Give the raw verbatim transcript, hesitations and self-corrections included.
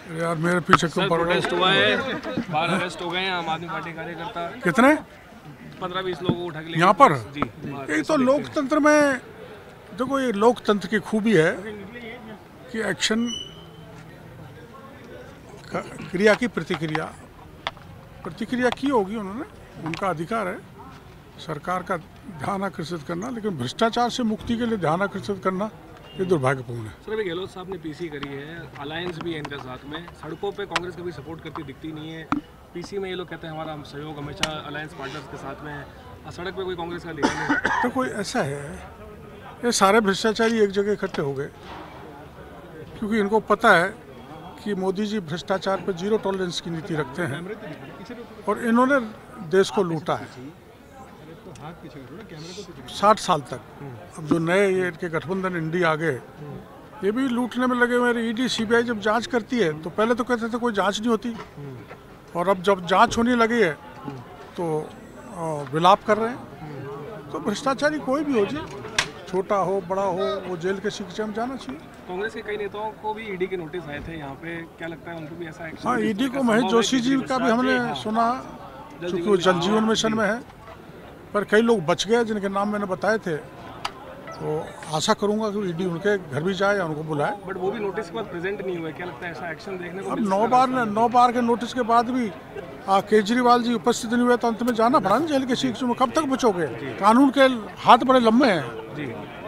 यार मेरे पीछे क्यों पड़ रहा है? हुआ है, बाहर अरेस्ट हो गए हैं आम आदमी पार्टी कार्यकर्ता। कितने? पंद्रह बीस लोगों को उठा के यहाँ पर जी। ये तो लोकतंत्र में देखो, ये लोकतंत्र की खूबी है कि एक्शन क्रिया की प्रतिक्रिया प्रतिक्रिया की होगी उन्होंने, उनका अधिकार है सरकार का ध्यान आकर्षित करना, लेकिन भ्रष्टाचार से मुक्ति के लिए ध्यान आकर्षित करना ये दुर्भाग्यपूर्ण है। सर, अभी गहलोत साहब ने पीसी करी है, अलायंस भी है इनके साथ में, सड़कों पे कांग्रेस कभी सपोर्ट करती दिखती नहीं है। पीसी में ये लोग कहते हैं हमारा सहयोग हमेशा अलायंस पार्टनर्स के साथ में है, और सड़क पे कोई कांग्रेस का लीडर नहीं। तो कोई ऐसा है, ये सारे भ्रष्टाचारी एक जगह इकट्ठे हो गए क्योंकि इनको पता है कि मोदी जी भ्रष्टाचार पर जीरो टॉलरेंस की नीति रखते हैं और इन्होंने देश को लूटा है साठ साल तक। अब जो नए ये इनके गठबंधन इंडिया आ गए, ये भी लूटने में लगे हुए। ईडी सीबीआई जब जांच करती है तो पहले तो कहते थे कोई जांच नहीं होती, और अब जब जांच होने लगी है तो विलाप कर रहे हैं। तो भ्रष्टाचारी कोई भी हो जी, छोटा हो बड़ा हो, वो जेल के शिक्षा में जाना चाहिए। कांग्रेस के कई नेताओं को भी ईडी के नोटिस आए थे यहाँ पे, क्या लगता है उनको भी ऐसा एक्शन? हाँ, ईडी को महेश जोशी जी का भी हमने सुना, क्योंकि वो जल जीवन मिशन में है, पर कई लोग बच गए जिनके नाम मैंने बताए थे। तो आशा करूंगा कि ईडी उनके घर भी जाए या उनको बुलाए। बट वो भी नोटिस के बाद प्रेजेंट नहीं हुए, क्या लगता है ऐसा एक्शन देखने को? अब नौ बार नौ बार के नोटिस के बाद भी आ, केजरीवाल जी उपस्थित नहीं हुए तो अंत में जाना पड़ा ना जेल के शिक्षा में। कब तक बचोगे? कानून के हाथ बड़े लंबे हैं जी।